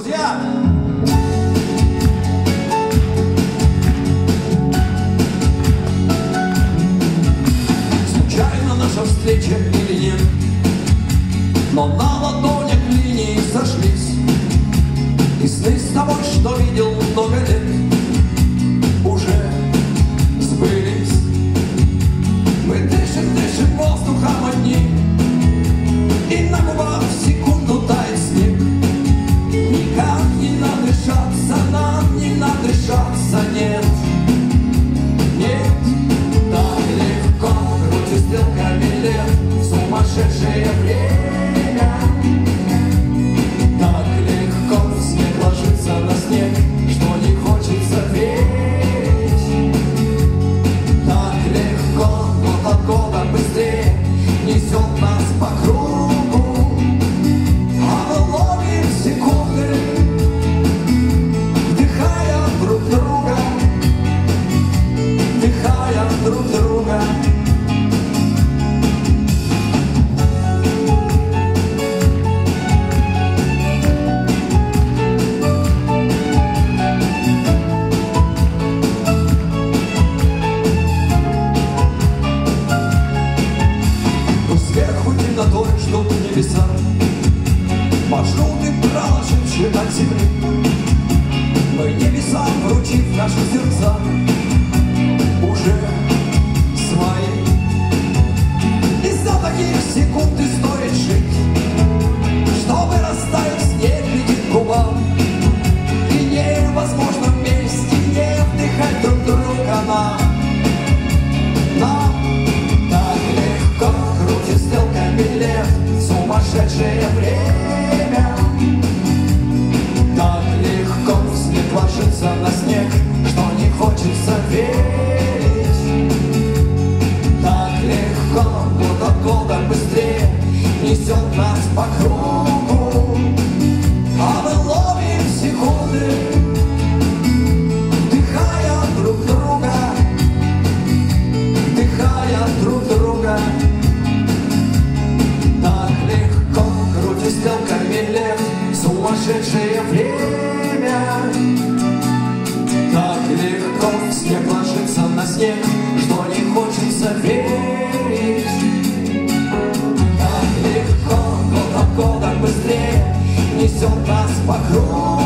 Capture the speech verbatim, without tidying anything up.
друзья! Случайно наша встреча или нет, но на ладонях линии сошлись, и сны с тобой, что видел много лет, уже сбылись. Мы дышим, дышим воздухом одни, и на губах в секунду тает снег. Никак не надышаться нам, не надышаться, нет. Нет, так легко крутит стрелками лет сумасшедшее время. Так легко снег ложится на снег, что не хочется верить. Так легко, год от года быстрее несет нас по кругу, а мы ловим секунды, вдыхая друг друга, вдыхая друг друга. Сверху темнотой ждут небеса, маршруты проложившие от земли. Мы небесам вручив наши сердца, уже свои. Из-за таких секунд и стоит жить, чтобы растаял снег летит губам, и невозможно вместе не вдыхать друг друга нам. Нам стрелками лет сумасшедшее время. Так легко снег ложится на снег, что не хочется верить. Так легко, год от года быстрее несет нас по кругу, а мы ловим секунды, вдыхая друг друга, вдыхая друг друга. Стрелками лет сумасшедшее время. Так легко снег ложится на снег, что не хочется верить. Так легко, год от года быстрее несет нас по кругу,